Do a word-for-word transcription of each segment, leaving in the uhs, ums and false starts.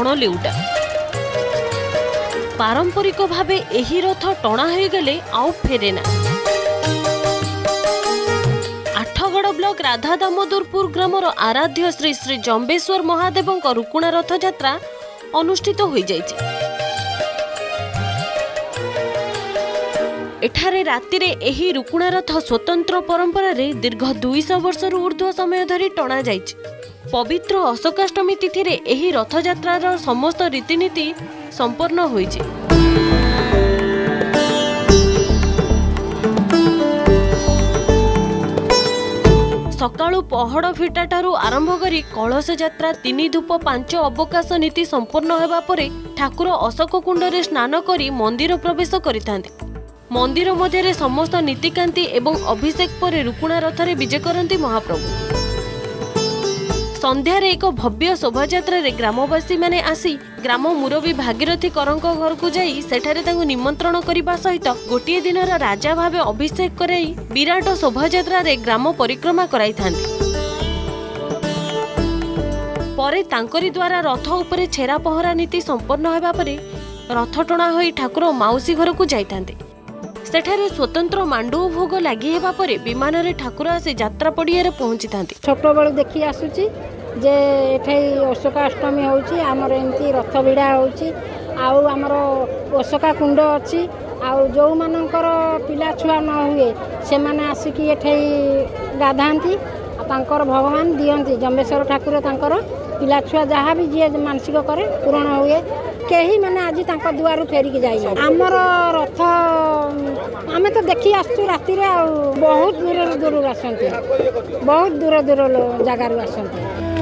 बाण लेउटा। पारंपरिक भावे एही रथ टणा हो गले आउ फेरेना। आठगड़ ब्लॉक राधा दामोदरपुर ग्रामर आराध्य श्री श्री जम्बेश्वर महादेव रुकुणा रथ यात्रा अनुष्ठित हो जाइछि। एठारे रातिरे एही रुकुणा रथ स्वतंत्र परंपरा रे दीर्घ दुई सौ वर्ष ऊर्ध्व समय धरी टणा जाइछि। पवित्र अशोकाष्टमी तिथि रे एही रथ यात्रार समस्त रीतिनीति संपन्न होइछि। सकाळु पहड़ फिटा ठारू आरंभ करी कलश यात्रा तीन धूप पांच अवकाश नीति संपन्न होगा परे ठाकुर अशोक कुंडरे स्नान करी मंदिर प्रवेश करिथांते। मंदिर मध्य समस्त नीतिकांति एवं अभिषेक पर रुकुणा रथरे विजय करती महाप्रभु। संध्यारे एक भव्य शोभायात्रा रे ग्रामवासी माने आसी ग्राम मुरबी भागीरथी करंक घर को जाई सेठारे तांको निमंत्रण करिबा सहित गोटिए दिनर राजा भावे अभिषेक कराई विराट शोभायात्रा रे ग्राम परिक्रमा कराई थांती। परे तांकरी द्वारा रथ उपरे छेरा पहरा नीति संपन्न होगा परे रथ टणा होई ठाकुर माउसी घर को जाइथांते। सेठारे स्वतंत्र मांडू भोग लगी हेबा परे विमान रे ठाकुर आसी यात्रा पड़िया रे पहुंची थांती। छोट बेल देखी आसुची जे एठाई अशोकाष्टमी होउची आमर एमती रथ भिड़ा होउची आउ आमर अशोका कुंड अच्छी आउ जो मानकर पिला छुआ न हुए से माने आसिकी एठाई गाधांती तांकर भगवान दियंती। जम्बेश्वर ठाकुर तांकर पिला छुआ जहाँ भी जी मानसिक करे पूरण हुए कहीं मैंने आज तक दुआर फेरिकी जाए। आमर रथ आम तो देखी आसु राति बहुत दूर दूर आसती बहुत दूर दूर जगार आसती।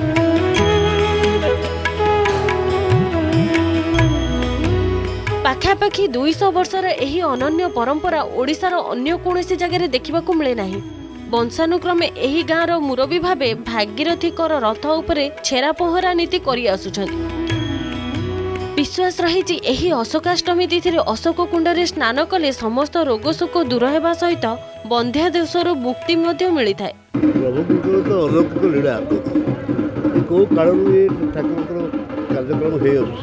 पाखापाखि दुई सौ वर्षर एही अनन्य परंपरा ओडिशार अन्य कोनोसी जगह देखा मिले नहीं। वंशानुक्रमे एही गाँवर मुरबी भावे भागीरथी कर रथ उपरे छेरा पहरा नीति करि आसुछन्ति। विश्वास रही एही अशोकाष्टमी तिथि अशोक कुंडरे स्नान कले समस्त रोग शोक दूर होगा सहित बंध्या देशर मुक्ति मिली था। अलौकिक लीला कौ काल ठाकुर कार्यक्रम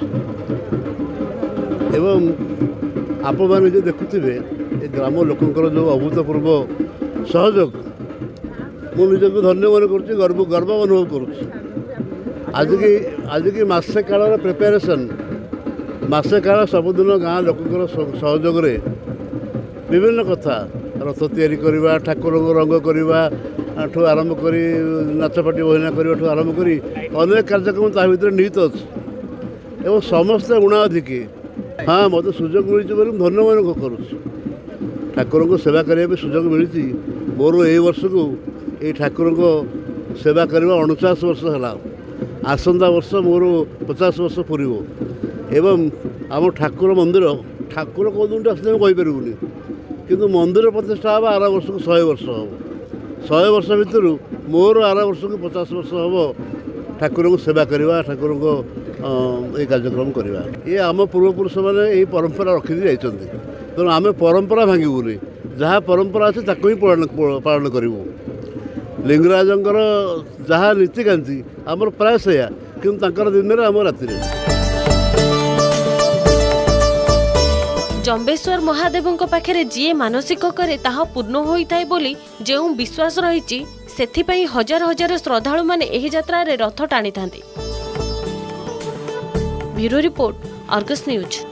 एवं आप मैंने जो देखुवे ग्राम लोकंर जो अभूतपूर्व सहयोग मु निजक धन्य मन कर गर्व गर्व अनुभव करुँ। आज की आज की मसे काल प्रिपेरेसन मसे काल सबुदिन गाँ लोकंर सहयोग विभिन्न कथा रथ तैयारी करवा ठाकुर रंग करवा ठू आरंभ कर नाचपाटी बहिना करवा आरंभ कर अनेक कार्यक्रम ता भर निहित अच्छे एवं समस्ते गुणाधिकी। हाँ मत सुजोग मिली धन्य मन करुँ। ठाकुर को सेवा करने सुजोग मिली मोर ए वर्ष को ये ठाकुर को सेवा करने अणचाश वर्ष है। आसंता वर्ष मोर पचास वर्ष पूरब एवं आम ठाकुर मंदिर ठाकुर कौन आसने कहीपरूनी किंतु मंदिर प्रतिष्ठा हम आर वर्ष को शहे वर्ष हम शहे वर्ष भितर मोर आर वर्ष को पचास वर्ष हम ठाकुर को सेवा करवा ठाकुर को ये कार्यक्रम करवा। ये आम पूर्वपुरुष मैंने यही परंपरा रखी जाइए तेणु आम परंपरा भांगुनी जहाँ परंपरा अच्छे ताक ही पालन करूँ। लिंगराजंकर जहाँ नीतिकांति आमर प्राय सैया कि दिन में आम राति। जम्बेश्वर महादेव पाखे जी मानसिक करे ताहा पूर्ण होइथाय बोली जो विश्वास रही सेथिपई हजार हजार श्रद्धालु माने एही यात्रा रे रथ टाणी थांती। Bureau report, Argus news.